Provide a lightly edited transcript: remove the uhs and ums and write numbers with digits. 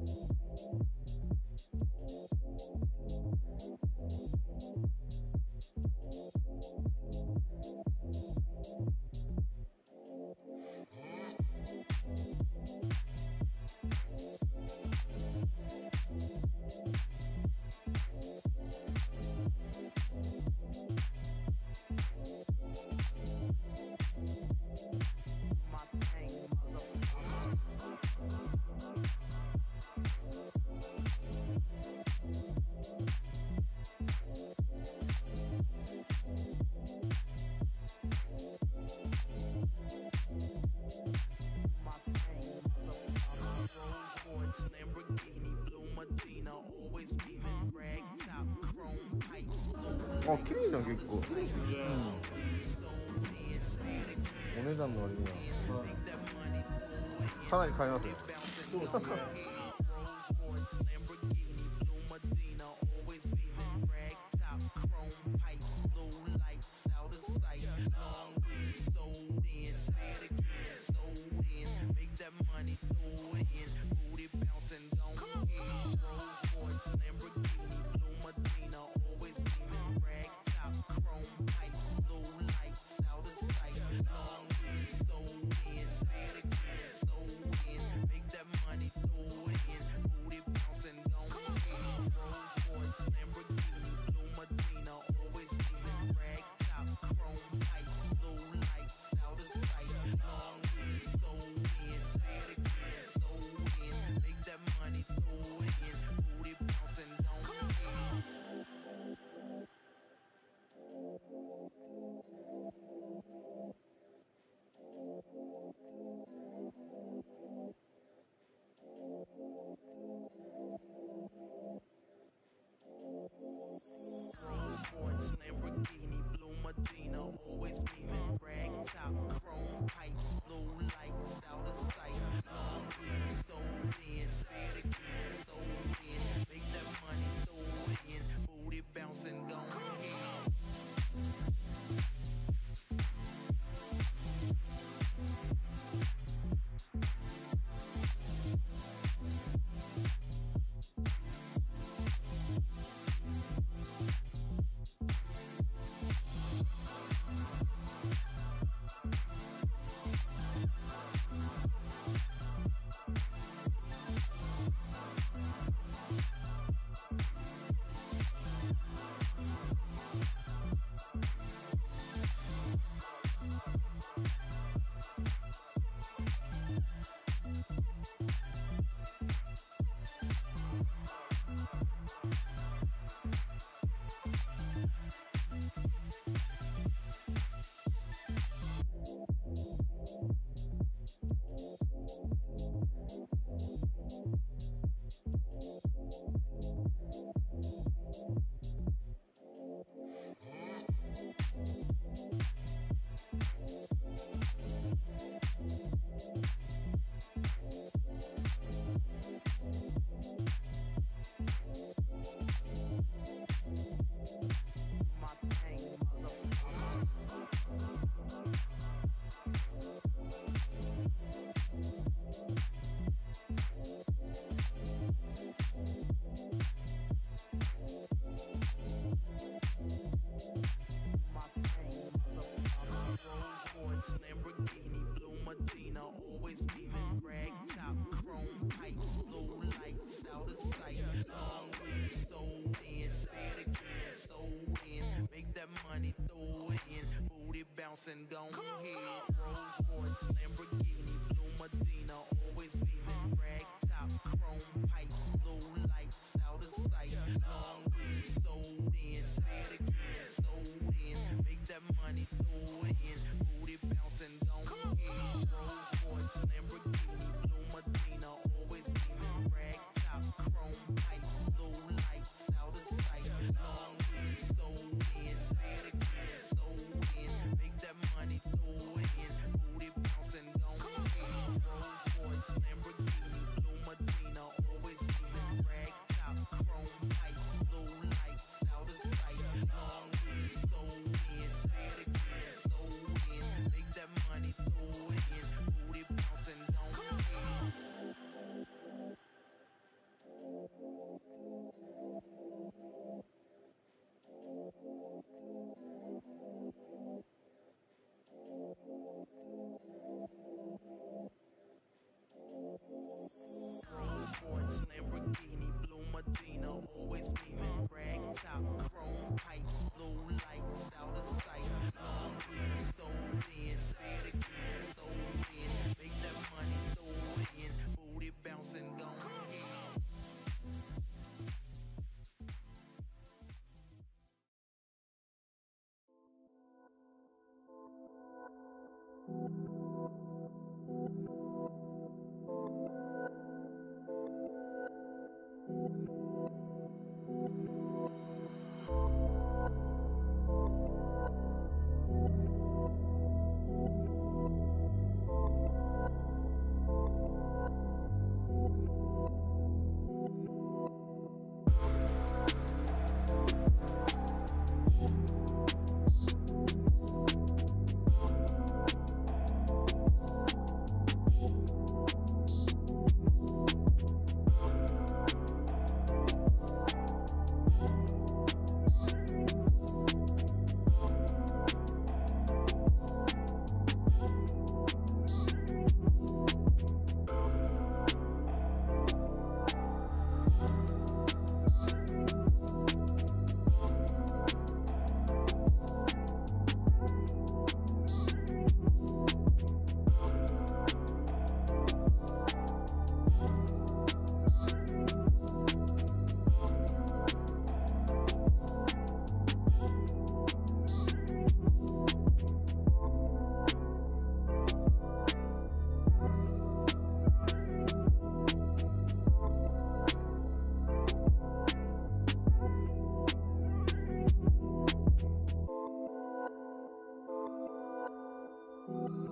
あ、綺麗じゃん結構。お値段の割にはかなり買いますね。 そうですね。 And don't hear Rolls Royce, Lamborghini, Blue Medina, always beaming, rag top, chrome pipes, blue lights, out of sight. Long weed sold in, say it again, sold in. Make that money, throw it in, booty bouncing, don't hear Rolls Royce, Lamborghini, Blue Medina, always beaming, rag top, chrome pipes, blue lights, out of sight. Long weed sold in, say it again, sold in. Make that money, throw it in, booty bouncing, don't う